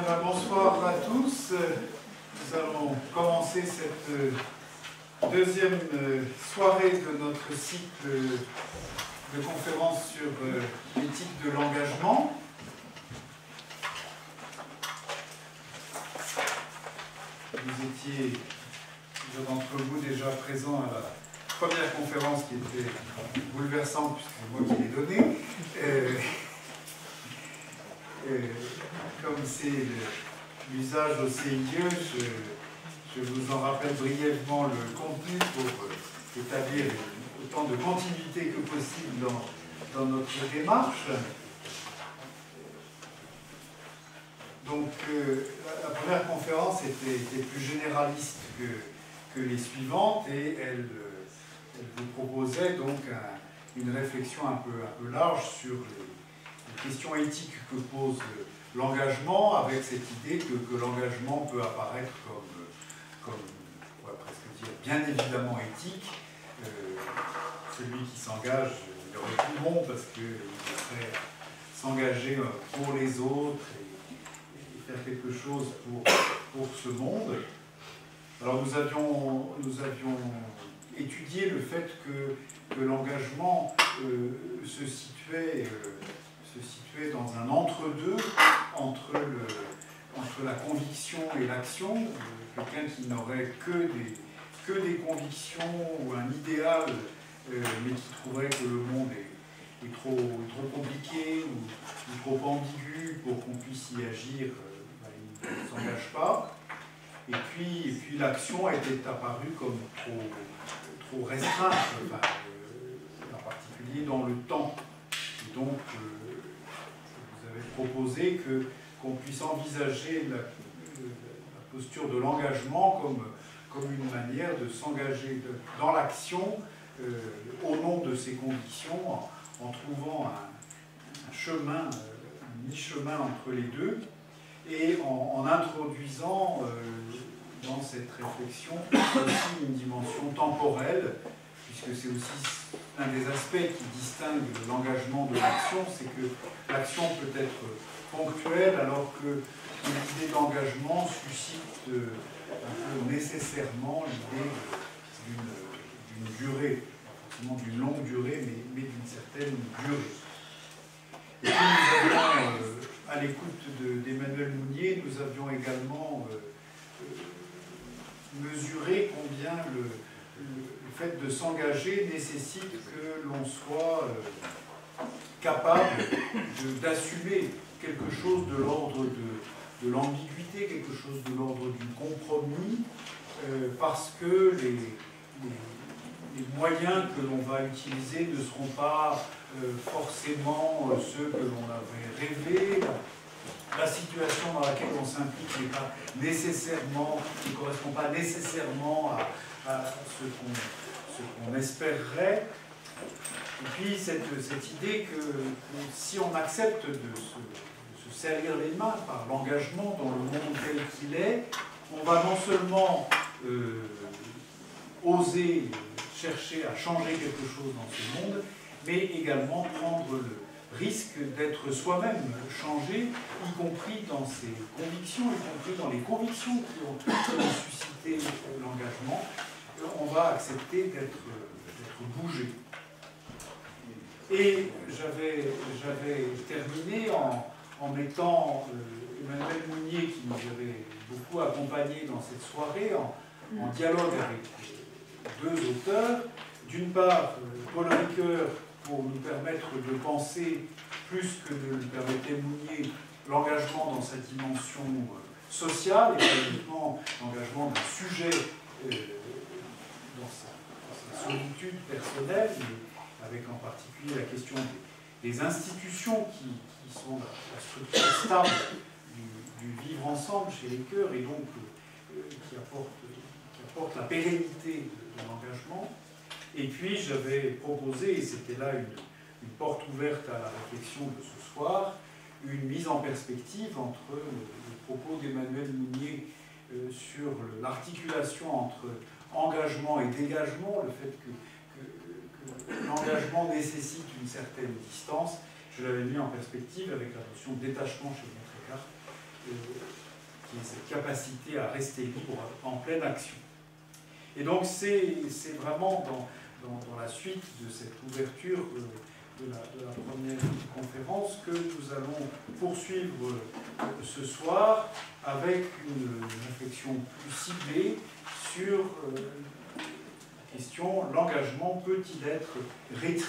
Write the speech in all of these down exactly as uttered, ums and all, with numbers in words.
ben, bonsoir à tous. Nous allons commencer cette deuxième soirée de notre cycle de conférences sur l'éthique de l'engagement. Vous étiez, plusieurs d'entre vous, déjà présents à la première conférence qui était bouleversante, puisque c'est moi qui l'ai donnée. Euh, euh, comme c'est l'usage au C I E, je, je vous en rappelle brièvement le contenu pour euh, établir autant de continuité que possible dans, dans notre démarche. Donc, euh, la, la première conférence était, était plus généraliste que, que les suivantes et elle, elle vous proposait donc un, une réflexion un peu, un peu large sur les, les questions éthiques que pose l'engagement, avec cette idée que, que l'engagement peut apparaître comme, comme, on va presque dire, bien évidemment éthique. Euh, celui qui s'engage, il aurait tout bon parce qu'il devrait s'engager pour les autres et, faire quelque chose pour, pour ce monde. Alors nous avions, nous avions étudié le fait que, que l'engagement euh, se, situait, euh, se situait dans un entre-deux entre, le, entre la conviction et l'action. Euh, quelqu'un qui n'aurait que des, que des convictions ou un idéal, euh, mais qui trouverait que le monde est, est trop, trop compliqué ou, ou trop ambigu pour qu'on puisse y agir. Il ne s'engage pas. Et puis, et puis l'action était apparue comme trop, trop restreinte, enfin, euh, en particulier dans le temps. Et donc, euh, vous avez proposé que, qu'on puisse envisager la, la posture de l'engagement comme, comme une manière de s'engager dans l'action euh, au nom de ses convictions, en, en trouvant un, un chemin, un mi-chemin entre les deux. Et en, en introduisant euh, dans cette réflexion aussi une dimension temporelle, puisque c'est aussi un des aspects qui distingue l'engagement de l'action, c'est que l'action peut être ponctuelle, alors que l'idée d'engagement suscite euh, un peu nécessairement l'idée d'une, d'une durée, pas forcément d'une longue durée, mais, mais d'une certaine durée. Et puis nous avions, euh, à l'écoute d'Emmanuel Mounier, nous avions également euh, euh, mesuré combien le, le, le fait de s'engager nécessite que l'on soit euh, capable d'assumer quelque chose de l'ordre de, de l'ambiguïté, quelque chose de l'ordre du compromis, euh, parce que les, les, les moyens que l'on va utiliser ne seront pas euh, forcément euh, ceux que l'on avait rêvés. La situation dans laquelle on s'implique n'est pas nécessairement, ne correspond pas nécessairement à, à ce qu'on ce qu'on espérerait. Et puis cette, cette idée que, que si on accepte de se, de se salir les mains par l'engagement dans le monde tel qu'il est, on va non seulement euh, oser chercher à changer quelque chose dans ce monde, mais également prendre le risque d'être soi-même changé, y compris dans ses convictions, y compris dans les convictions qui ont, qui ont suscité l'engagement. On va accepter d'être bougé. Et j'avais terminé en, en mettant euh, Emmanuel Mounier, qui nous avait beaucoup accompagnés dans cette soirée, en, en dialogue avec deux auteurs. D'une part, Paul Ricoeur, pour nous permettre de penser, plus que de le permettait Mounier, l'engagement dans sa dimension sociale, et pas uniquement l'engagement d'un sujet euh, dans, sa, dans sa solitude personnelle, mais avec en particulier la question des, des institutions qui, qui sont la, la structure stable du, du vivre ensemble chez les cœurs, et donc euh, qui, apporte, qui apporte la pérennité de, de l'engagement. Et puis j'avais proposé, et c'était là une, une porte ouverte à la réflexion de ce soir, une mise en perspective entre le, le propos d'Emmanuel Mounier euh, sur l'articulation entre engagement et dégagement, le fait que, que, que l'engagement nécessite une certaine distance. Je l'avais mis en perspective avec la notion de détachement chez Maître Eckhart, euh, qui est cette capacité à rester libre en pleine action. Et donc c'est vraiment dans, dans, dans la suite de cette ouverture euh, de, la, de la première conférence que nous allons poursuivre euh, ce soir avec une, une réflexion plus ciblée sur euh, la question « L'engagement peut-il être rétribué ?»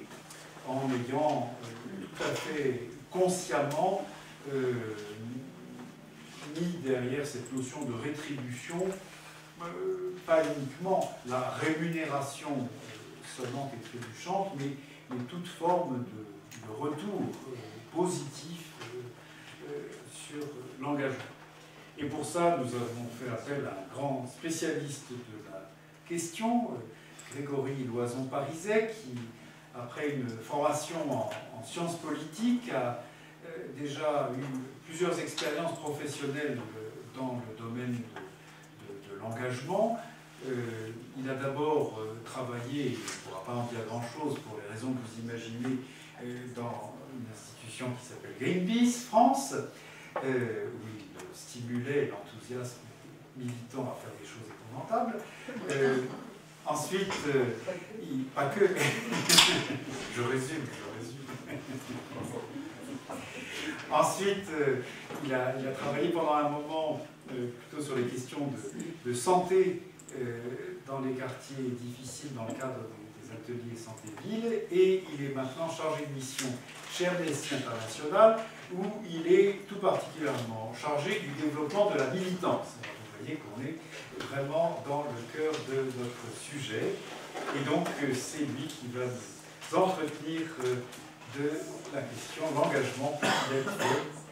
en ayant euh, tout à fait consciemment euh, mis derrière cette notion de rétribution euh, pas uniquement la rémunération euh, sonnante et trébuchante, mais, mais toute forme de, de retour euh, positif euh, euh, sur l'engagement. Et pour ça, nous avons fait appel à un grand spécialiste de la question, euh, Grégory Loison-Parizet, qui, après une formation en, en sciences politiques, a euh, déjà eu plusieurs expériences professionnelles euh, dans le domaine de, de, de l'engagement. Euh, il a d'abord euh, travaillé, il ne pourra pas en dire grand-chose pour les raisons que vous imaginez, euh, dans une institution qui s'appelle Greenpeace France, euh, où il stimulait l'enthousiasme militant à faire des choses épouvantables. Euh, ensuite, euh, il, pas que... je résume, je résume. Ensuite, euh, il, a, il a travaillé pendant un moment euh, plutôt sur les questions de, de santé euh, dans les quartiers difficiles dans le cadre des, des ateliers santé-ville, et il est maintenant chargé de mission chez Amnesty International, où il est tout particulièrement chargé du développement de la militance. Alors, vous voyez qu'on est vraiment dans le cœur de notre sujet, et donc c'est lui qui va nous entretenir de la question « L'engagement peut-il être rétribué ?»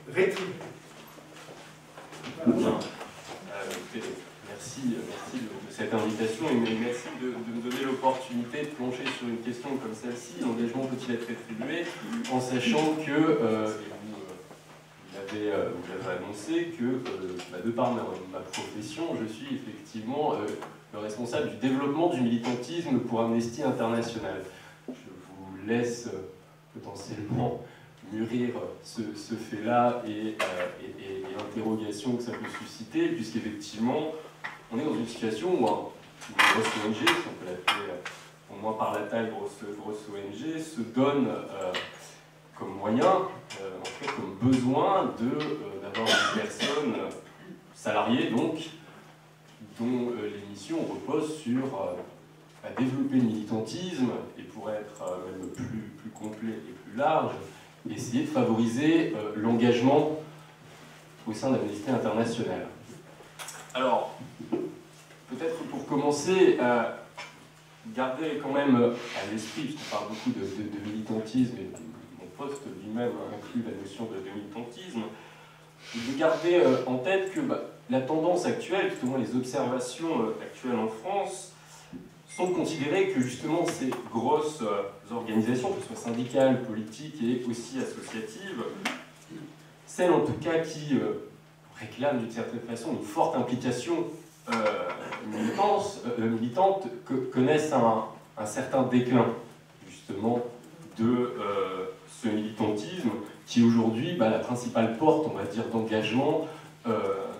Voilà. Euh, merci, merci de, de cette invitation et merci de, de me donner l'opportunité de plonger sur une question comme celle-ci. L'engagement peut-il être rétribué, en sachant que, euh, et vous, vous l'avez euh, annoncé, que euh, bah, de par ma, ma profession, je suis effectivement euh, le responsable du développement du militantisme pour Amnesty International. Je vous laisse euh, potentiellement mûrir ce, ce fait-là et, euh, et, et, et l'interrogation que ça peut susciter, puisqu'effectivement, on est dans une situation où un, une grosse O N G, si on peut l'appeler au moins par la taille grosse, grosse O N G, se donne euh, comme moyen, euh, en fait comme besoin d'avoir euh, une personne salariée, donc, dont euh, les missions reposent sur euh, à développer le militantisme, et pour être euh, même plus, plus complet et plus large, essayer de favoriser euh, l'engagement au sein d'Amnesty International. Alors, peut-être pour commencer, euh, garder quand même à l'esprit, puisqu'on parle beaucoup de, de, de militantisme, et mon poste lui-même inclut la notion de, de militantisme, de garder euh, en tête que bah, la tendance actuelle, tout au moins les observations euh, actuelles en France, sont de considérer que justement ces grosses euh, organisations, que ce soit syndicales, politiques et aussi associatives, celles en tout cas qui euh, réclament d'une certaine façon une forte implication euh, militante, euh, militante que, connaissent un, un certain déclin justement de euh, ce militantisme qui aujourd'hui bah, la principale porte, on va dire, d'engagement euh,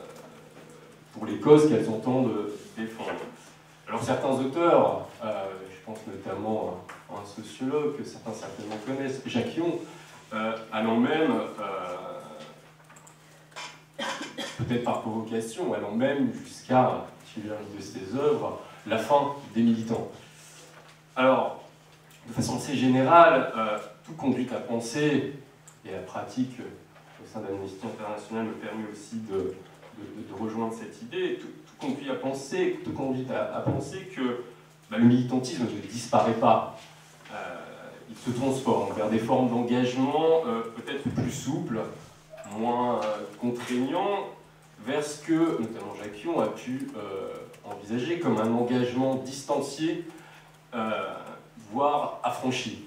pour les causes qu'elles entendent défendre. Alors certains auteurs, euh, je pense notamment à un sociologue que certains certainement connaissent, Jacques Yon, euh, allant même, euh, peut-être par provocation, allant même jusqu'à, sur une de ses œuvres, la fin des militants. Alors, de façon assez générale, euh, tout conduit à penser, et la pratique au sein d'Amnesty International me permet aussi de, de, de rejoindre cette idée, tout, tout conduit à penser, tout conduit à, à penser que bah, le militantisme ne disparaît pas. Euh, il se transforme vers des formes d'engagement euh, peut-être plus souples, moins euh, contraignants, vers ce que, notamment Jacques Yon, a pu euh, envisager comme un engagement distancié, euh, voire affranchi.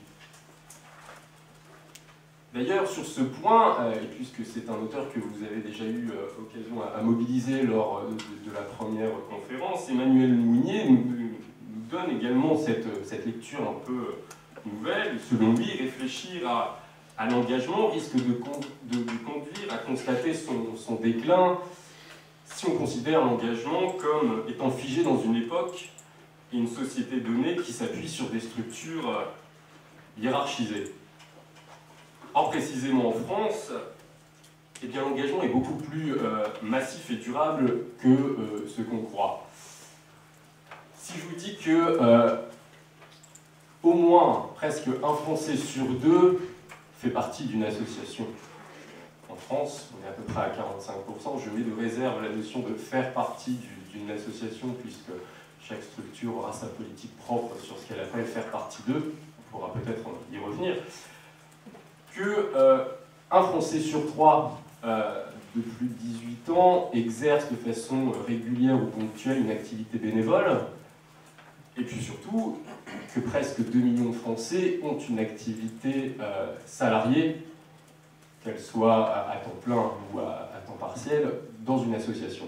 D'ailleurs, sur ce point, euh, et puisque c'est un auteur que vous avez déjà eu euh, occasion à, à mobiliser lors de, de, de la première conférence, Emmanuel Mounier nous, nous donne également cette, cette lecture un peu nouvelle, selon lui, réfléchir à, à l'engagement risque de, con de, de conduire à constater son, son déclin si on considère l'engagement comme étant figé dans une époque et une société donnée qui s'appuie sur des structures euh, hiérarchisées. Or, précisément en France, eh bien, l'engagement est beaucoup plus euh, massif et durable que euh, ce qu'on croit. Si je vous dis que euh, au moins presque un Français sur deux fait partie d'une association. En France, on est à peu près à quarante-cinq pour cent. Je mets de réserve la notion de faire partie d'une association, puisque chaque structure aura sa politique propre sur ce qu'elle appelle faire partie d'eux. On pourra peut-être y revenir. Que euh, un Français sur trois euh, de plus de dix-huit ans exerce de façon régulière ou ponctuelle une activité bénévole. Et puis surtout, que presque deux millions de Français ont une activité euh, salariée, qu'elle soit à, à temps plein ou à, à temps partiel, dans une association.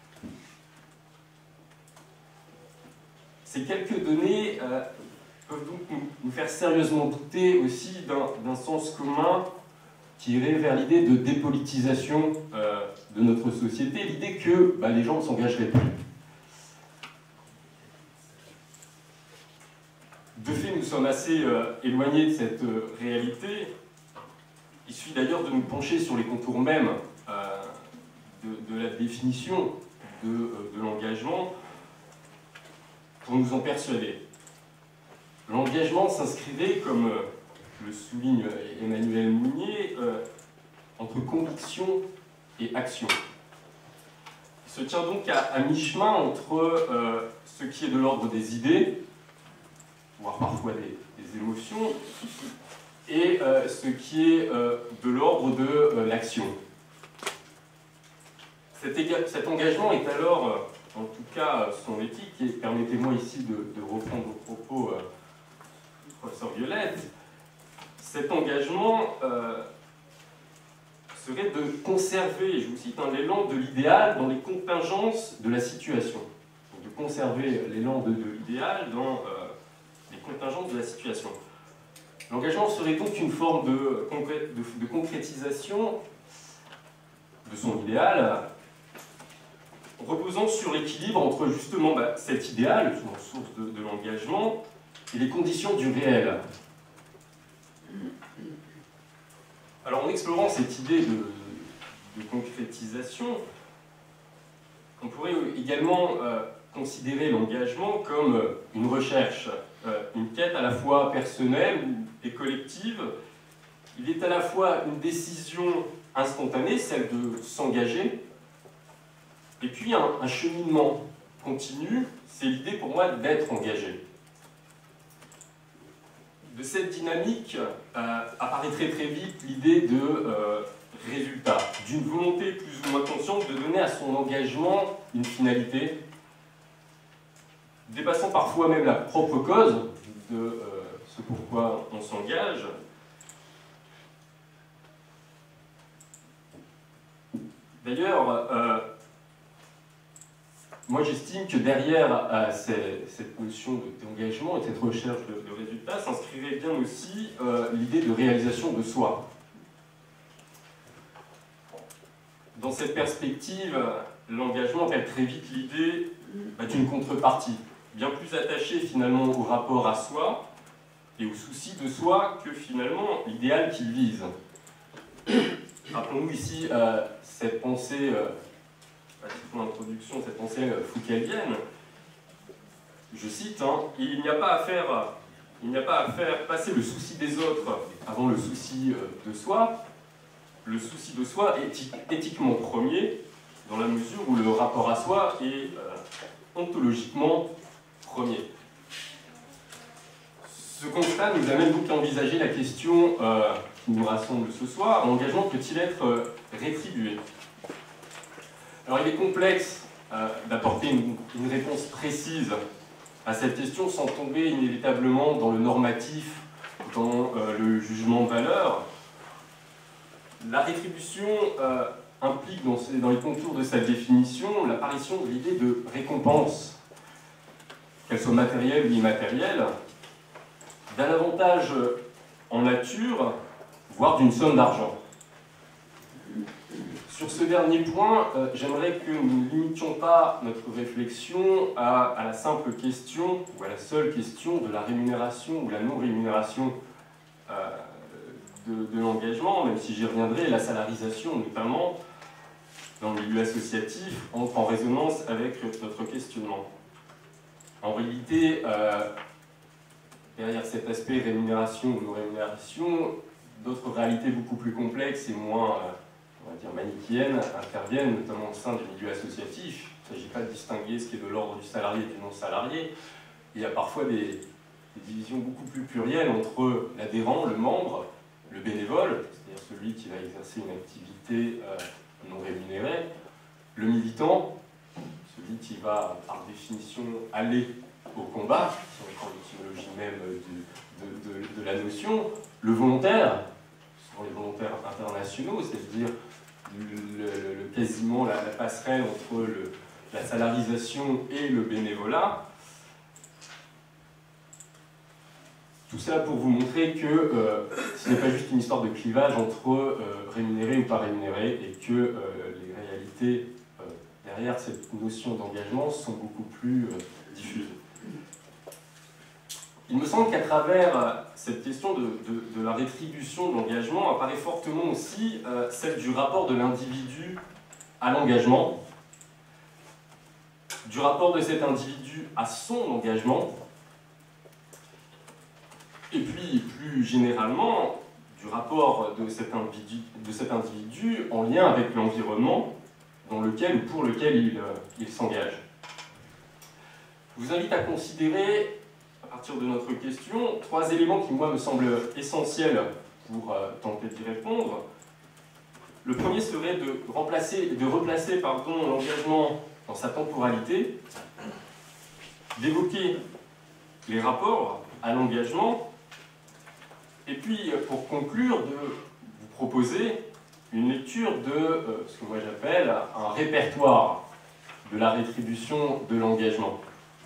Ces quelques données euh, peuvent donc nous, nous faire sérieusement douter aussi d'un sens commun qui irait vers l'idée de dépolitisation euh, de notre société, l'idée que bah, les gens ne s'engageraient plus. De fait, nous sommes assez euh, éloignés de cette euh, réalité. Il suffit d'ailleurs de nous pencher sur les contours mêmes euh, de, de la définition de, euh, de l'engagement pour nous en persuader. L'engagement s'inscrivait, comme euh, le souligne Emmanuel Mounier, euh, entre conviction et action. Il se tient donc à, à mi-chemin entre euh, ce qui est de l'ordre des idées, voire parfois des, des émotions, et euh, ce qui est euh, de l'ordre de euh, l'action. Cet, cet engagement est alors, euh, en tout cas, euh, son éthique, et permettez-moi ici de, de reprendre vos propos, euh, professeur Violette, cet engagement euh, serait de conserver, je vous cite, hein, l'élan de l'idéal dans les contingences de la situation. Donc, de conserver l'élan de, de l'idéal dans euh, les contingences de la situation. L'engagement serait donc une forme de, de, de concrétisation de son idéal, reposant sur l'équilibre entre justement bah, cet idéal, source de, de l'engagement, et les conditions du réel. Alors en explorant cette idée de, de concrétisation, on pourrait également euh, considérer l'engagement comme une recherche, euh, une quête à la fois personnelle et collective. Il est à la fois une décision instantanée, celle de s'engager, et puis un, un cheminement continu, c'est l'idée pour moi d'être engagé. De cette dynamique euh, apparaît très très vite l'idée de euh, résultat, d'une volonté plus ou moins consciente de donner à son engagement une finalité, dépassant parfois même la propre cause de euh, ce pourquoi on s'engage. D'ailleurs, euh, moi j'estime que derrière euh, ces, cette notion d'engagement et de cette recherche de, de résultats s'inscrirait bien aussi euh, l'idée de réalisation de soi. Dans cette perspective, l'engagement appelle très vite l'idée bah, d'une contrepartie, bien plus attachée finalement au rapport à soi et au souci de soi que finalement l'idéal qu'il vise. Rappelons-nous ici euh, cette pensée, euh, c'est pour l'introduction, cette pensée euh, foucaldienne. Je cite, hein, il n'y a pas à faire, il n'y a pas à faire passer le souci des autres avant le souci euh, de soi. Le souci de soi est éthi éthiquement premier, dans la mesure où le rapport à soi est euh, ontologiquement premier. Ce constat nous amène donc à envisager la question euh, qui nous rassemble ce soir: l'engagement peut-il être euh, rétribué? Alors il est complexe euh, d'apporter une, une réponse précise à cette question sans tomber inévitablement dans le normatif, dans euh, le jugement de valeur. La rétribution euh, implique dans, ces, dans les contours de sa définition l'apparition de l'idée de récompense, qu'elle soit matérielle ou immatérielle, d'un avantage en nature voire d'une somme d'argent. Sur ce dernier point, euh, j'aimerais que nous ne limitions pas notre réflexion à, à la simple question, ou à la seule question de la rémunération ou la non-rémunération euh, de, de l'engagement, même si j'y reviendrai, la salarisation notamment, dans le milieu associatif, entre en résonance avec notre questionnement. En réalité, euh, derrière cet aspect rémunération ou non-rémunération, d'autres réalités beaucoup plus complexes et moins... Euh, on va dire manichéennes, interviennent notamment au sein du milieu associatif. Il ne s'agit pas de distinguer ce qui est de l'ordre du salarié et du non-salarié. Il y a parfois des, des divisions beaucoup plus plurielles entre l'adhérent, le membre, le bénévole, c'est-à-dire celui qui va exercer une activité euh, non rémunérée, le militant, celui qui va par définition aller au combat, si on prend l'étymologie même du, de, de, de la notion, le volontaire, souvent les volontaires internationaux, c'est-à-dire Le, le, quasiment la, la passerelle entre le, la salarisation et le bénévolat. Tout ça pour vous montrer que euh, ce n'est pas juste une histoire de clivage entre euh, rémunéré ou pas rémunéré et que euh, les réalités euh, derrière cette notion d'engagement sont beaucoup plus euh, diffuses. Il me semble qu'à travers cette question de, de, de la rétribution de l'engagement apparaît fortement aussi euh, celle du rapport de l'individu à l'engagement, du rapport de cet individu à son engagement, et puis plus généralement du rapport de cet individu, de cet individu en lien avec l'environnement dans lequel ou pour lequel il, euh, il s'engage. Je vous invite à considérer, à partir de notre question, trois éléments qui, moi, me semblent essentiels pour euh, tenter d'y répondre. Le premier serait de, remplacer, de replacer pardon, l'engagement dans sa temporalité, d'évoquer les rapports à l'engagement, et puis, pour conclure, de vous proposer une lecture de euh, ce que moi j'appelle un répertoire de la rétribution de l'engagement.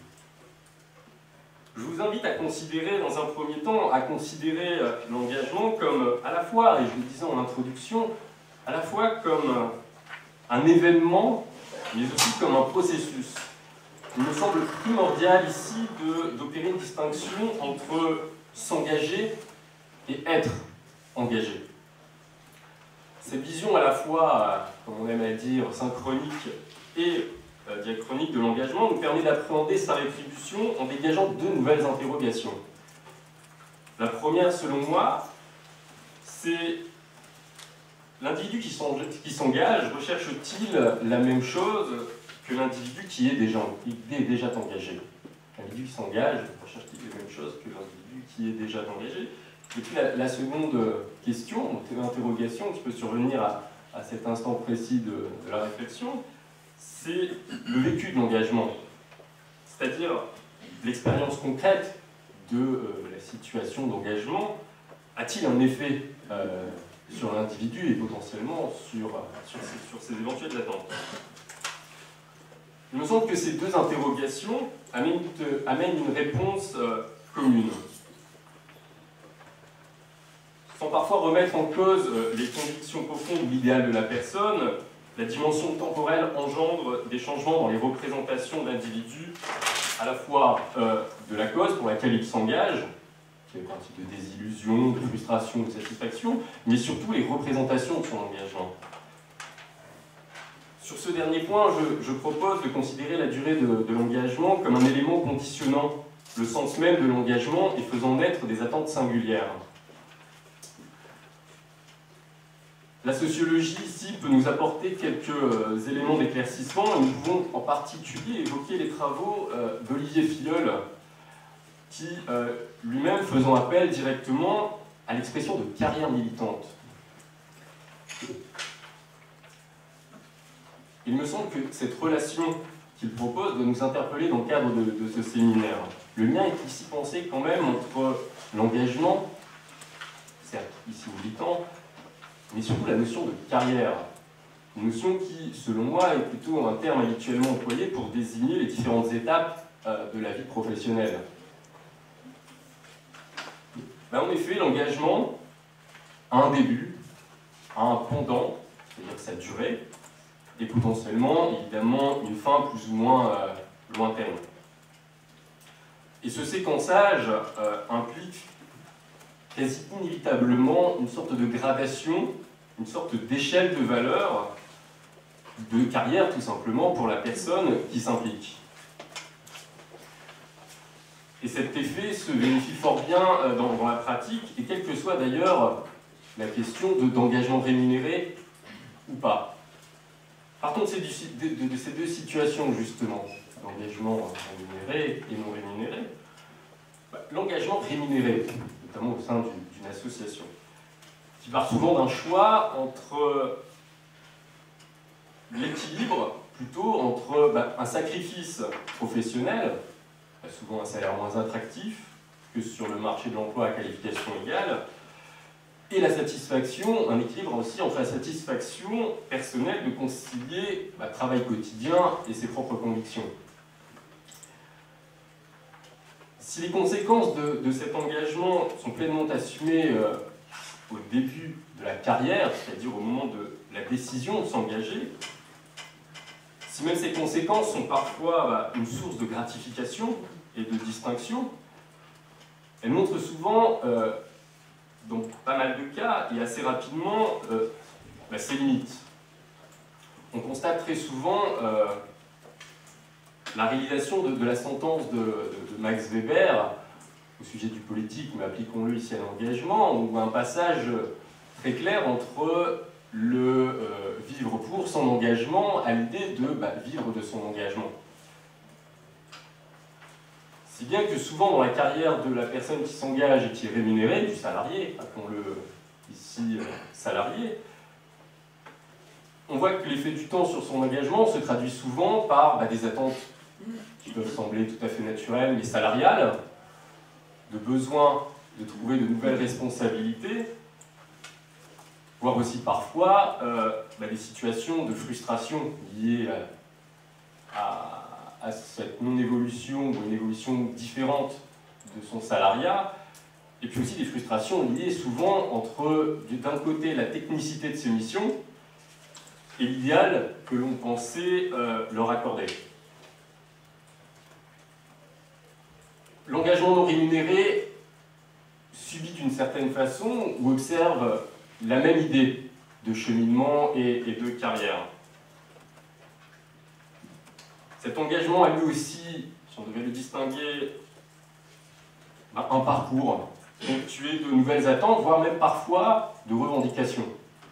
Je vous invite à considérer, dans un premier temps, à considérer l'engagement comme, à la fois, et je le disais en introduction, à la fois comme un événement, mais aussi comme un processus. Il me semble primordial ici d'opérer une distinction entre s'engager et être engagé. Cette vision à la fois, comme on aime à dire, synchronique et Euh, diachronique de l'engagement nous permet d'appréhender sa rétribution en dégageant deux nouvelles interrogations. La première, selon moi, c'est l'individu qui s'engage recherche-t-il la même chose que l'individu qui est déjà, qui est déjà engagé? L'individu qui s'engage recherche-t-il la même chose que l'individu qui est déjà engagé? Et puis la, la seconde question, interrogation qui peut survenir à, à cet instant précis de, de la réflexion, c'est le vécu de l'engagement, c'est-à-dire l'expérience concrète de euh, la situation d'engagement. A-t-il un effet euh, sur l'individu et potentiellement sur, sur, ses, sur ses éventuelles attentes? Il me semble que ces deux interrogations amènent, amènent une réponse euh, commune. Sans parfois remettre en cause euh, les convictions profondes ou l'idéal de la personne, la dimension temporelle engendre des changements dans les représentations d'individus, à la fois euh, de la cause pour laquelle ils s'engagent, qui est le principe de désillusion, de frustration, de satisfaction, mais surtout les représentations de son engagement. Sur ce dernier point, je, je propose de considérer la durée de, de l'engagement comme un élément conditionnant le sens même de l'engagement et faisant naître des attentes singulières. La sociologie, ici, peut nous apporter quelques euh, éléments d'éclaircissement et nous pouvons en particulier évoquer les travaux euh, d'Olivier Filleul, qui, euh, lui-même, faisant appel directement à l'expression de carrière militante. Il me semble que cette relation qu'il propose doit nous interpeller dans le cadre de, de ce séminaire. Le lien est ici pensé quand même entre l'engagement, certes ici militant, mais surtout la notion de carrière. Une notion qui, selon moi, est plutôt un terme habituellement employé pour désigner les différentes étapes euh, de la vie professionnelle. Ben, en effet, l'engagement à un début, à un pendant, c'est-à-dire sa durée, et potentiellement, évidemment, une fin plus ou moins euh, lointaine. Et ce séquençage euh, implique quasi inévitablement une sorte de gradation, une sorte d'échelle de valeur, de carrière tout simplement pour la personne qui s'implique. Et cet effet se vérifie fort bien euh, dans, dans la pratique, et quelle que soit d'ailleurs la question de, d'engagement rémunéré ou pas. Partons de ces, de, de, de ces deux situations, justement, l'engagement rémunéré et non rémunéré. Bah, l'engagement rémunéré, notamment au sein d'une association, qui part souvent d'un choix entre l'équilibre, plutôt entre bah, un sacrifice professionnel, bah, souvent un salaire moins attractif que sur le marché de l'emploi à qualification égale, et la satisfaction, un équilibre aussi entre la satisfaction personnelle de concilier bah, travail quotidien et ses propres convictions. Si les conséquences de, de cet engagement sont pleinement assumées euh, au début de la carrière, c'est-à-dire au moment de la décision de s'engager, si même ces conséquences sont parfois bah, une source de gratification et de distinction, elles montrent souvent euh, dans pas mal de cas, et assez rapidement, euh, bah, ses limites. On constate très souvent euh, la réalisation de, de la sentence de, de, de Max Weber au sujet du politique, mais appliquons-le ici à l'engagement, où un passage très clair entre le euh, vivre pour son engagement à l'idée de bah, vivre de son engagement. Si bien que souvent dans la carrière de la personne qui s'engage et qui est rémunérée, du salarié, appelons-le ici euh, salarié, on voit que l'effet du temps sur son engagement se traduit souvent par bah, des attentes qui peuvent sembler tout à fait naturelles mais salariales, de besoin de trouver de nouvelles responsabilités, voire aussi parfois euh, bah, des situations de frustration liées à, à à cette non-évolution ou une évolution différente de son salariat, et puis aussi des frustrations liées souvent entre, d'un côté, la technicité de ses missions et l'idéal que l'on pensait euh, leur accorder. L'engagement non rémunéré subit d'une certaine façon ou observe la même idée de cheminement et, et de carrière. Cet engagement a lui aussi, si on devait le distinguer, un parcours ponctué de nouvelles attentes, voire même parfois de revendications.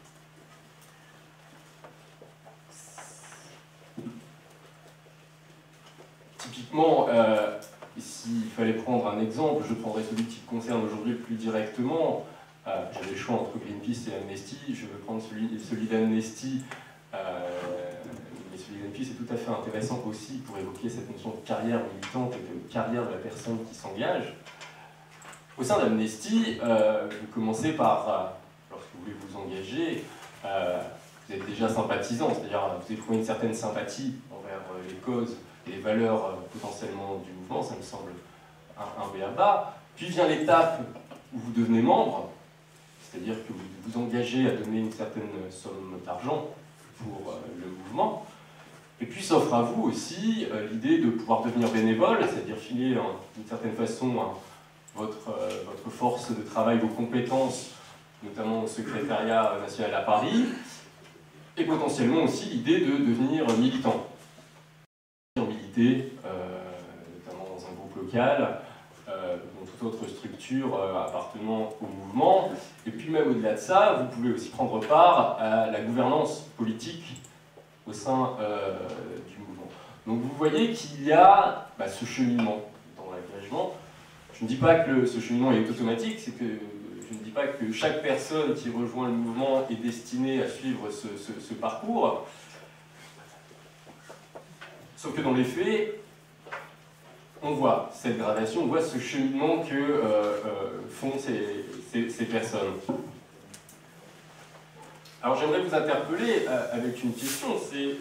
Typiquement, euh, s'il fallait prendre un exemple, je prendrais celui qui concerne aujourd'hui plus directement. Euh, J'avais le choix entre Greenpeace et Amnesty, je vais prendre celui, celui d'Amnesty. Euh, Mais celui de Greenpeace est tout à fait intéressant aussi pour évoquer cette notion de carrière militante et de carrière de la personne qui s'engage. Au sein d'Amnesty, euh, vous commencez par, euh, lorsque vous voulez vous engager, euh, vous êtes déjà sympathisant, c'est-à-dire vous éprouvez une certaine sympathie envers euh, les causes et les valeurs euh, potentiellement du mouvement, ça me semble un, un b a ba. Puis vient l'étape où vous devenez membre, c'est-à-dire que vous vous engagez à donner une certaine somme d'argent pour euh, le mouvement. Et puis s'offre à vous aussi euh, l'idée de pouvoir devenir bénévole, c'est-à-dire filer hein, d'une certaine façon hein, votre, euh, votre force de travail, vos compétences, notamment au secrétariat national à Paris, et potentiellement aussi l'idée de devenir militant. Militer, euh, notamment dans un groupe local, euh, dans toute autre structure euh, appartenant au mouvement. Et puis même au-delà de ça, vous pouvez aussi prendre part à la gouvernance politique au sein euh, du mouvement. Donc vous voyez qu'il y a bah, ce cheminement dans l'engagement. Je ne dis pas que le, ce cheminement est automatique, c'est que je ne dis pas que chaque personne qui rejoint le mouvement est destinée à suivre ce, ce, ce parcours. Sauf que dans les faits, on voit cette gradation, on voit ce cheminement que euh, euh, font ces, ces, ces personnes. Alors j'aimerais vous interpeller euh, avec une question, c'est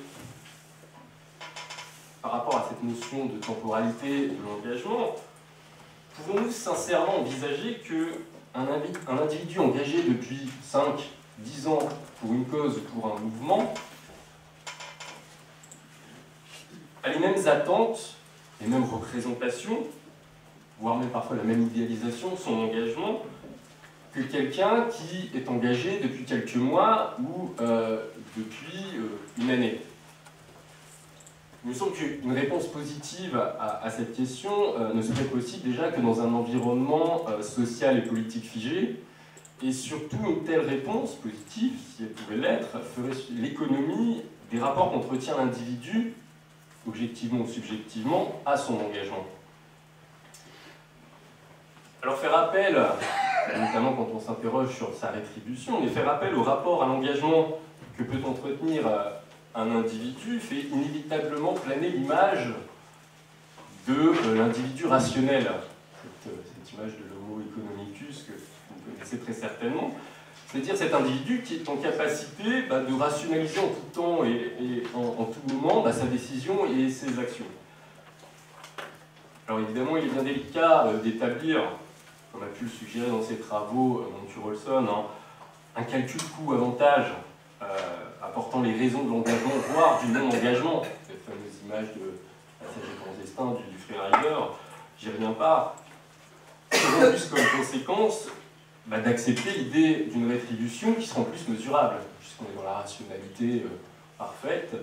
par rapport à cette notion de temporalité de l'engagement, pouvons-nous sincèrement envisager que un, un individu engagé depuis cinq, dix ans pour une cause ou pour un mouvement a les mêmes attentes, les mêmes représentations, voire même parfois la même idéalisation de son engagement, que quelqu'un qui est engagé depuis quelques mois ou euh, depuis euh, une année. Il me semble qu'une réponse positive à, à cette question euh, ne serait possible déjà que dans un environnement euh, social et politique figé, et surtout une telle réponse positive, si elle pouvait l'être, ferait l'économie des rapports qu'entretient l'individu, objectivement ou subjectivement, à son engagement. Alors faire appel, notamment quand on s'interroge sur sa rétribution, mais faire appel au rapport à l'engagement que peut entretenir un individu fait inévitablement planer l'image de l'individu rationnel. Cette, cette image de l'homo economicus que vous connaissez très certainement. C'est-à-dire cet individu qui est en capacité bah, de rationaliser en tout temps et, et en, en tout moment bah, sa décision et ses actions. Alors évidemment, il est bien délicat euh, d'établir, comme a pu le suggérer dans ses travaux euh, Moncure-Olson, hein, un calcul coût-avantage euh, apportant les raisons de l'engagement, voire du non-engagement, cette fameuse image de passage des grands destins du, du freerider, j'y reviens pas, auront plus comme conséquence bah, d'accepter l'idée d'une rétribution qui sera en plus mesurable, puisqu'on est dans la rationalité euh, parfaite.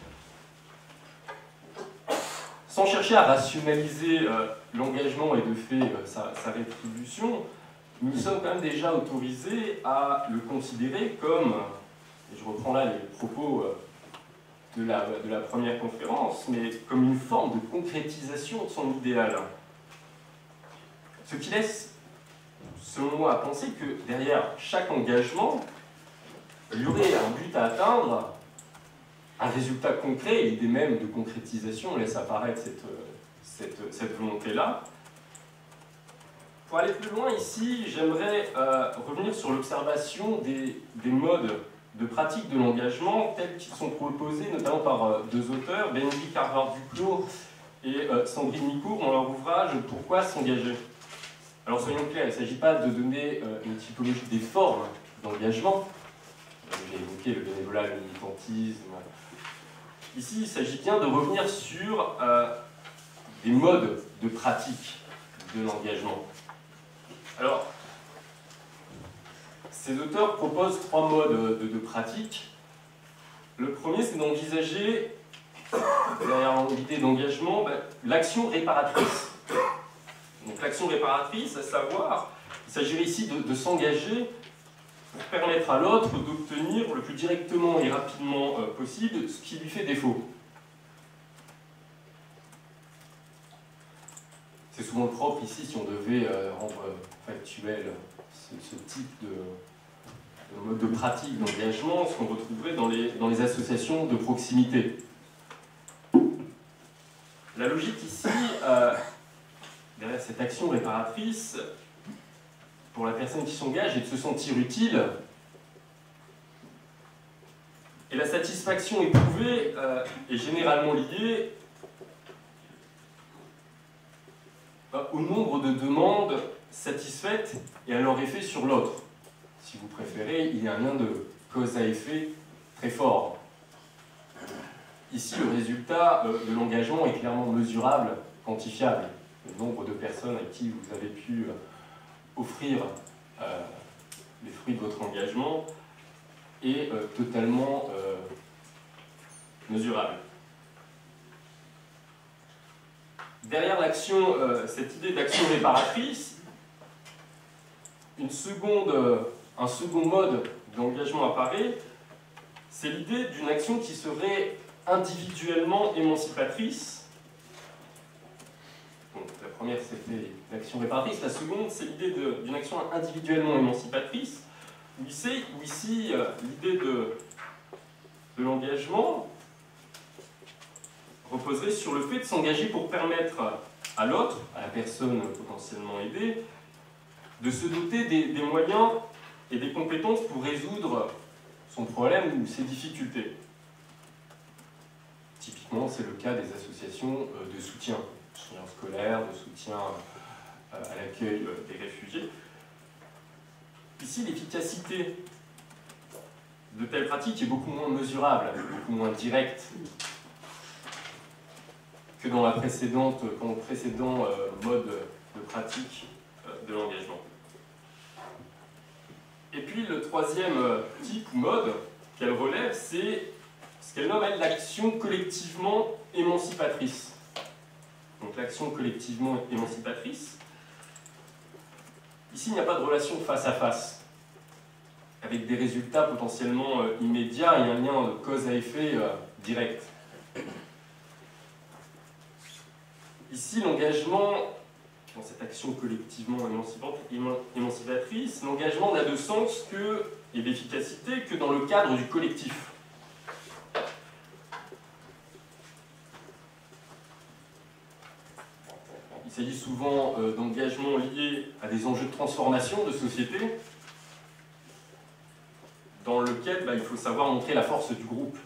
Sans chercher à rationaliser euh, l'engagement et de fait euh, sa, sa rétribution, nous sommes quand même déjà autorisés à le considérer comme, et je reprends là les propos euh, de, la, de la première conférence, mais comme une forme de concrétisation de son idéal. Ce qui laisse, selon moi, à penser que derrière chaque engagement, il y aurait un but à atteindre, un résultat concret, et l'idée même de concrétisation laisse apparaître cette, cette, cette volonté-là. Pour aller plus loin ici, j'aimerais euh, revenir sur l'observation des, des modes de pratique de l'engagement tels qu'ils sont proposés notamment par euh, deux auteurs, Bénédicte Carvard-Duclos et euh, Sandrine Micourt, dans leur ouvrage « Pourquoi s'engager ?» Alors soyons clairs, il ne s'agit pas de donner euh, une typologie des formes d'engagement. J'ai évoqué le bénévolat, le militantisme. Ici, il s'agit bien de revenir sur euh, des modes de pratique de l'engagement. Alors, ces auteurs proposent trois modes de, de pratique. Le premier, c'est d'envisager, derrière l'idée d'engagement, ben, l'action réparatrice. Donc l'action réparatrice, à savoir, il s'agirait ici de, de s'engager pour permettre à l'autre d'obtenir le plus directement et rapidement euh, possible ce qui lui fait défaut. C'est souvent le propre ici, si on devait euh, rendre factuel ce, ce type de, de mode de pratique d'engagement, ce qu'on retrouverait dans les, dans les associations de proximité. La logique ici, euh, derrière cette action réparatrice, pour la personne qui s'engage, est de se sentir utile. Et la satisfaction éprouvée euh, est généralement liée euh, au nombre de demandes satisfaites et à leur effet sur l'autre. Si vous préférez, il y a un lien de cause à effet très fort. Ici, le résultat euh, de l'engagement est clairement mesurable, quantifiable. Le nombre de personnes à qui vous avez pu euh, offrir euh, les fruits de votre engagement est euh, totalement euh, mesurable. Derrière l'action, euh, cette idée d'action réparatrice, une seconde, euh, un second mode d'engagement apparaît, c'est l'idée d'une action qui serait individuellement émancipatrice. Donc, la première, c'était l'action réparatrice. La seconde, c'est l'idée d'une action individuellement émancipatrice, où ici, où ici euh, l'idée de, de l'engagement reposerait sur le fait de s'engager pour permettre à l'autre, à la personne potentiellement aidée, de se doter des, des moyens et des compétences pour résoudre son problème ou ses difficultés. Typiquement, c'est le cas des associations de soutien. De soutien scolaire, de soutien à l'accueil des réfugiés. Ici, l'efficacité de telles pratiques est beaucoup moins mesurable, beaucoup moins directe que dans, la précédente, dans le précédent euh, mode de pratique euh, de l'engagement. Et puis le troisième euh, type ou mode qu'elle relève, c'est ce qu'elle nomme elle l'action collectivement émancipatrice. Donc l'action collectivement émancipatrice, ici il n'y a pas de relation face à face, avec des résultats potentiellement euh, immédiats et un lien de cause à effet euh, direct. Ici, l'engagement, dans cette action collectivement émancipatrice, l'engagement n'a de sens que, et d'efficacité que dans le cadre du collectif. Il s'agit souvent euh, d'engagements liés à des enjeux de transformation de société, dans lequel bah, il faut savoir montrer la force du groupe.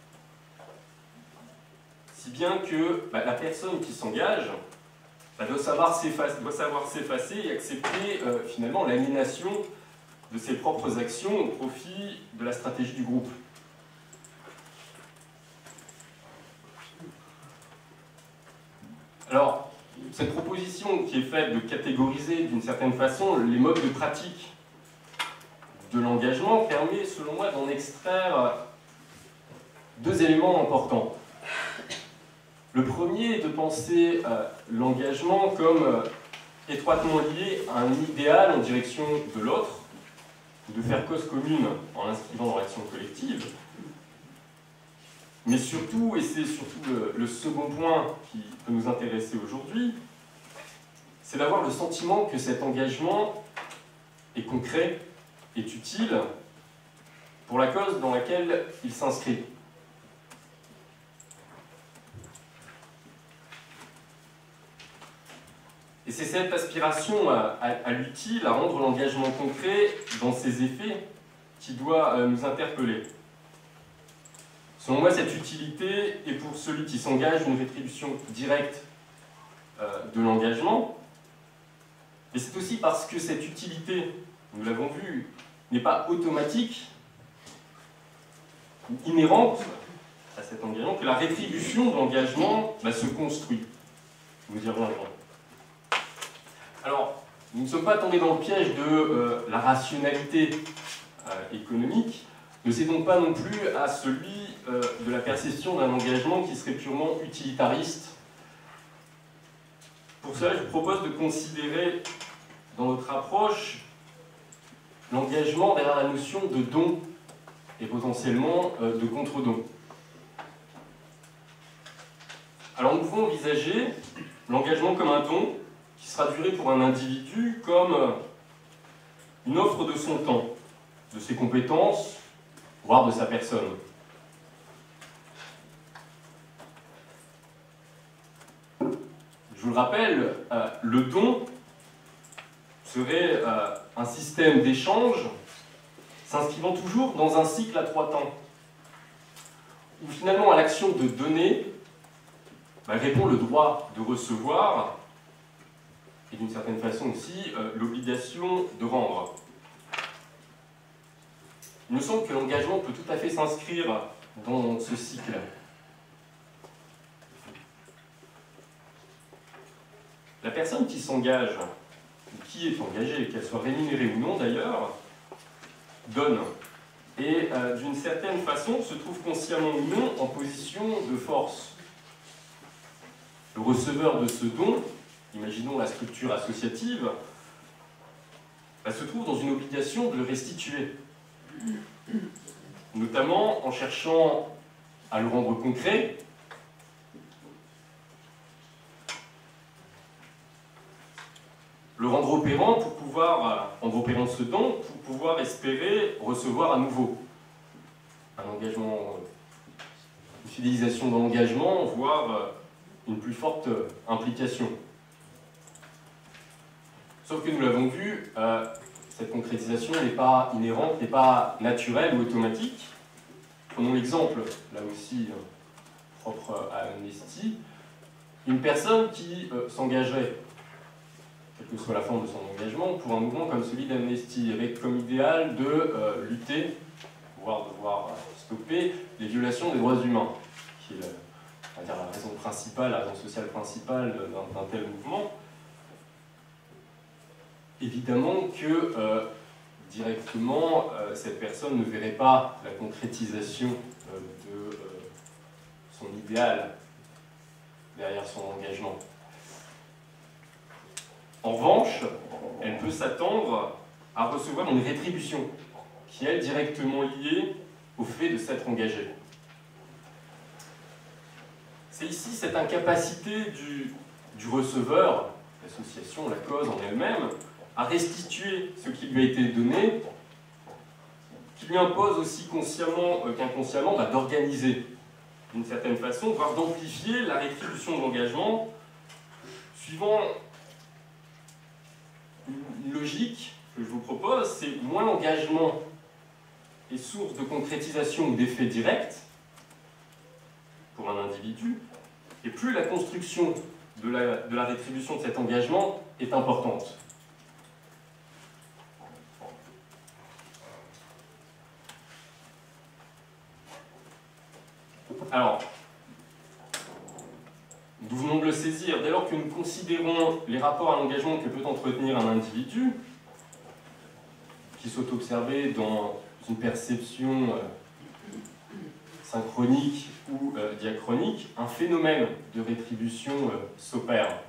Si bien que bah, la personne qui s'engage bah, doit savoir s'effacer et accepter euh, finalement l'aliénation de ses propres actions au profit de la stratégie du groupe. Alors, cette proposition qui est faite de catégoriser d'une certaine façon les modes de pratique de l'engagement permet, selon moi, d'en extraire deux éléments importants. Le premier est de penser euh, l'engagement comme euh, étroitement lié à un idéal en direction de l'autre, de faire cause commune en l'inscrivant dans l'action collective. Mais surtout, et c'est surtout le, le second point qui peut nous intéresser aujourd'hui, c'est d'avoir le sentiment que cet engagement est concret, est utile pour la cause dans laquelle il s'inscrit. Et c'est cette aspiration à, à, à l'utile, à rendre l'engagement concret dans ses effets, qui doit euh, nous interpeller. Selon moi, cette utilité est pour celui qui s'engage une rétribution directe euh, de l'engagement, mais c'est aussi parce que cette utilité, nous l'avons vu, n'est pas automatique ou inhérente à cet engagement, que la rétribution de l'engagement bah, se construit. Nous y reviendrons. Alors, nous ne sommes pas tombés dans le piège de euh, la rationalité euh, économique, ne cédons pas non plus à celui euh, de la perception d'un engagement qui serait purement utilitariste. Pour cela, je vous propose de considérer dans notre approche l'engagement derrière la notion de don et potentiellement euh, de contre-don. Alors nous pouvons envisager l'engagement comme un don qui sera duré pour un individu comme une offre de son temps, de ses compétences, voire de sa personne. Je vous le rappelle, euh, le don serait euh, un système d'échange s'inscrivant toujours dans un cycle à trois temps, où finalement à l'action de donner bah, répond le droit de recevoir et d'une certaine façon aussi euh, l'obligation de rendre. Il me semble que l'engagement peut tout à fait s'inscrire dans ce cycle. La personne qui s'engage, qui est engagée, qu'elle soit rémunérée ou non d'ailleurs, donne. Et euh, d'une certaine façon se trouve consciemment ou non en position de force. Le receveur de ce don, imaginons la structure associative, bah, se trouve dans une obligation de le restituer. Notamment en cherchant à le rendre concret, le rendre opérant pour pouvoir, rendre opérant ce don, pour pouvoir espérer recevoir à nouveau un engagement, une fidélisation dans l'engagement, voire une plus forte implication. Sauf que nous l'avons vu, euh, cette concrétisation n'est pas inhérente, n'est pas naturelle ou automatique. Prenons l'exemple, là aussi euh, propre à Amnesty, une personne qui euh, s'engagerait quelle que soit la forme de son engagement, pour un mouvement comme celui d'Amnesty, avec comme idéal de euh, lutter, voire devoir stopper les violations des droits humains, qui est la, on va dire, la raison principale, la raison sociale principale d'un tel mouvement. Évidemment que euh, directement, euh, cette personne ne verrait pas la concrétisation euh, de euh, son idéal derrière son engagement. En revanche, elle peut s'attendre à recevoir une rétribution qui est directement liée au fait de s'être engagée. C'est ici cette incapacité du, du receveur, l'association, la cause en elle-même, à restituer ce qui lui a été donné, qui lui impose aussi consciemment euh, qu'inconsciemment bah, d'organiser d'une certaine façon, voire d'amplifier la rétribution de l'engagement, suivant une logique que je vous propose, c'est moins l'engagement est source de concrétisation ou d'effet direct pour un individu, et plus la construction de la, de la rétribution de cet engagement est importante. Alors, nous venons de le saisir, dès lors que nous considérons les rapports à l'engagement que peut entretenir un individu, qui sont observés dans une perception euh, synchronique ou euh, diachronique, un phénomène de rétribution euh, s'opère.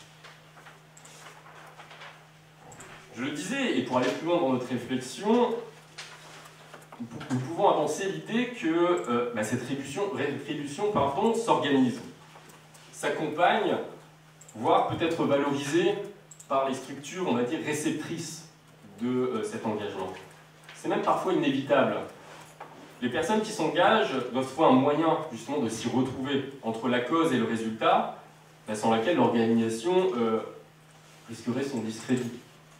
Je le disais, et pour aller plus loin dans notre réflexion, nous pouvons avancer l'idée que euh, bah, cette rétribution, rétribution pardon, s'organise, s'accompagne, voire peut être valorisée par les structures, on va dire, réceptrices de euh, cet engagement. C'est même parfois inévitable. Les personnes qui s'engagent doivent trouver un moyen justement de s'y retrouver entre la cause et le résultat, bah, sans laquelle l'organisation euh, risquerait son discrédit.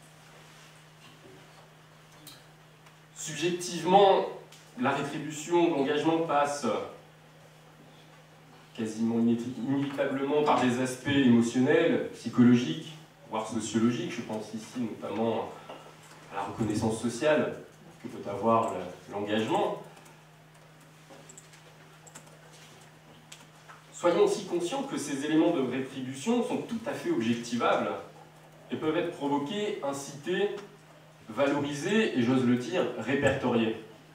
Subjectivement, la rétribution de l'engagement passe quasiment inévitablement par des aspects émotionnels, psychologiques, voire sociologiques. Je pense ici notamment à la reconnaissance sociale que peut avoir l'engagement. Soyons aussi conscients que ces éléments de rétribution sont tout à fait objectivables et peuvent être provoqués, incités, valorisés et, j'ose le dire, répertoriés.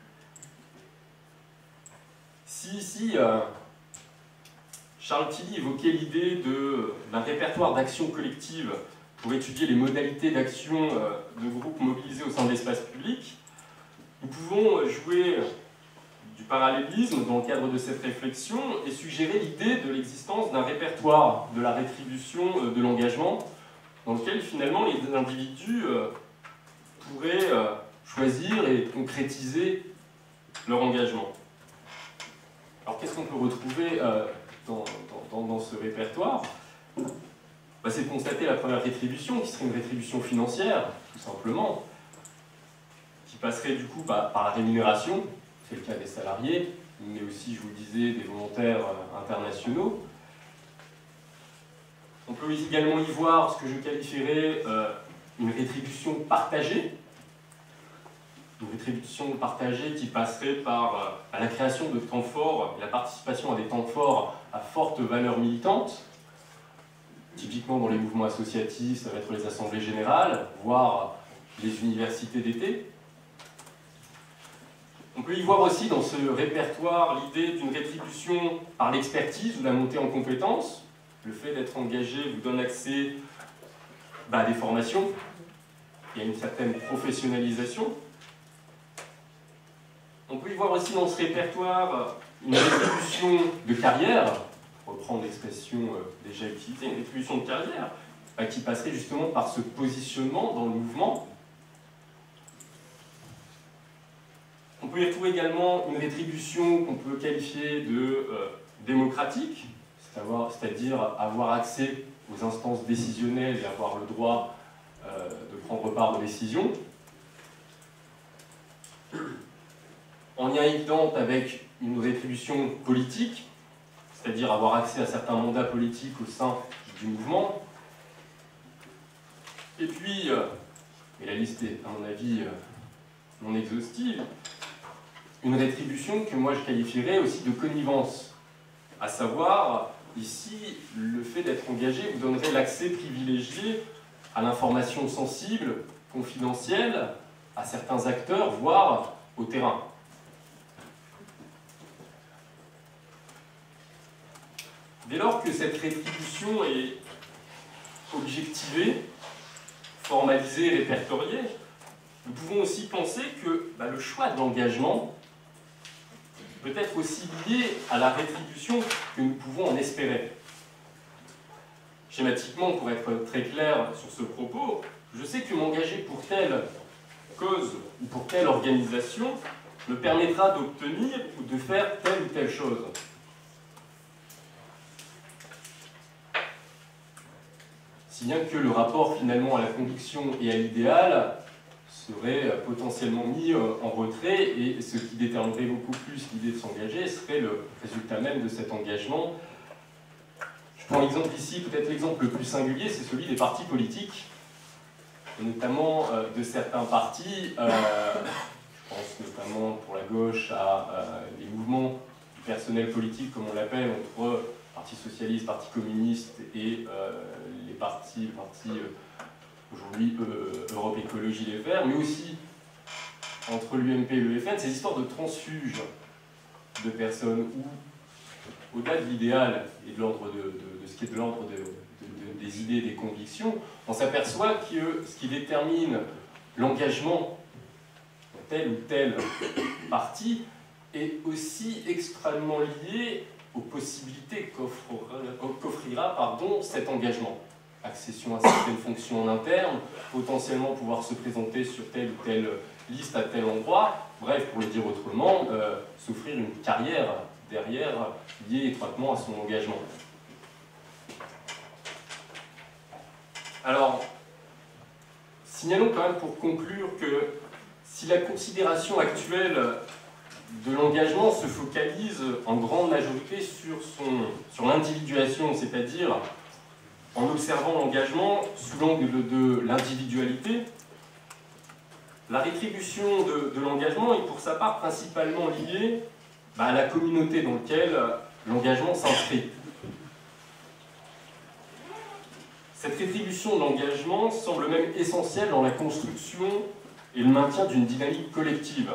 Si ici, euh, Charles Tilly évoquait l'idée d'un répertoire d'actions collectives pour étudier les modalités d'action euh, de groupes mobilisés au sein de l'espace public, nous pouvons jouer du parallélisme dans le cadre de cette réflexion et suggérer l'idée de l'existence d'un répertoire de la rétribution euh, de l'engagement dans lequel finalement les individus euh, pourraient euh, choisir et concrétiser leur engagement. Alors qu'est-ce qu'on peut retrouver euh, dans, dans, dans ce répertoire? Bah, c'est de constater la première rétribution, qui serait une rétribution financière, tout simplement, qui passerait du coup bah, par la rémunération, c'est le cas des salariés, mais aussi, je vous le disais, des volontaires euh, internationaux. On peut également y voir ce que je qualifierais euh, une rétribution partagée, une rétribution partagée qui passerait par euh, la création de temps forts, la participation à des temps forts à forte valeur militante. Typiquement dans les mouvements associatifs, ça va être les assemblées générales, voire les universités d'été. On peut y voir aussi dans ce répertoire l'idée d'une rétribution par l'expertise ou la montée en compétences. Le fait d'être engagé vous donne accès bah, à des formations, il y a une certaine professionnalisation. On peut y voir aussi dans ce répertoire une rétribution de carrière, pour reprendre l'expression euh, déjà utilisée, une rétribution de carrière, bah, qui passerait justement par ce positionnement dans le mouvement. On peut y retrouver également une rétribution qu'on peut qualifier de euh, démocratique, c'est-à-dire avoir accès aux instances décisionnelles et avoir le droit euh, de prendre part aux décisions. En lien évident avec une rétribution politique, c'est-à-dire avoir accès à certains mandats politiques au sein du mouvement. Et puis, euh, et la liste est à mon avis euh, non exhaustive, une rétribution que moi je qualifierais aussi de connivence, à savoir, ici, le fait d'être engagé vous donnerait l'accès privilégié à l'information sensible, confidentielle, à certains acteurs, voire au terrain. Dès lors que cette rétribution est objectivée, formalisée, répertoriée, nous pouvons aussi penser que bah, le choix de l'engagement peut être aussi lié à la rétribution que nous pouvons en espérer. Schématiquement, pour être très clair sur ce propos, je sais que m'engager pour telle cause ou pour telle organisation me permettra d'obtenir ou de faire telle ou telle chose. Si bien que le rapport finalement à la conviction et à l'idéal serait potentiellement mis en retrait, et ce qui déterminerait beaucoup plus l'idée de s'engager serait le résultat même de cet engagement. Je prends l'exemple ici, peut-être l'exemple le plus singulier, c'est celui des partis politiques, et notamment euh, de certains partis, euh, je pense notamment pour la gauche à euh, des mouvements du personnel politique, comme on l'appelle, entre Parti socialiste, Parti communiste et euh, les partis, les partis euh, aujourd'hui euh, Europe Écologie Les Verts, mais aussi entre l'U M P et l'E F N, ces histoires de transfuges de personnes où, au-delà de l'idéal et de l'ordre de, de, de ce qui est de l'ordre de, de, de, des idées et des convictions, on s'aperçoit que ce qui détermine l'engagement de tel ou tel parti est aussi extrêmement lié aux possibilités qu'offrira pardon, cet engagement. Accession à certaines fonctions en interne, potentiellement pouvoir se présenter sur telle ou telle liste à tel endroit, bref, pour le dire autrement, euh, s'offrir une carrière derrière liée étroitement à son engagement. Alors, signalons quand même pour conclure que si la considération actuelle de l'engagement se focalise en grande majorité sur, son, sur l'individuation, c'est-à-dire en observant l'engagement sous l'angle de l'individualité, la rétribution de, de l'engagement est pour sa part principalement liée bah, à la communauté dans laquelle l'engagement s'inscrit. Cette rétribution de l'engagement semble même essentielle dans la construction et le maintien d'une dynamique collective.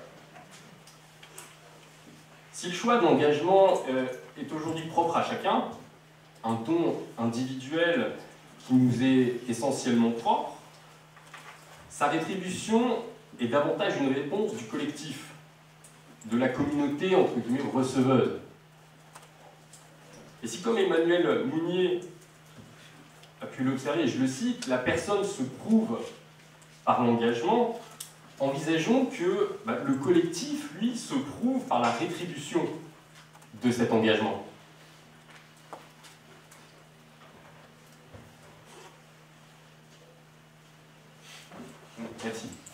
Si le choix de l'engagement euh, est aujourd'hui propre à chacun, un don individuel qui nous est essentiellement propre, sa rétribution est davantage une réponse du collectif, de la communauté entre guillemets receveuse. Et si, comme Emmanuel Mounier a pu l'observer, et je le cite, la personne se prouve par l'engagement, envisageons que bah, le collectif, lui, se prouve par la rétribution de cet engagement. Merci.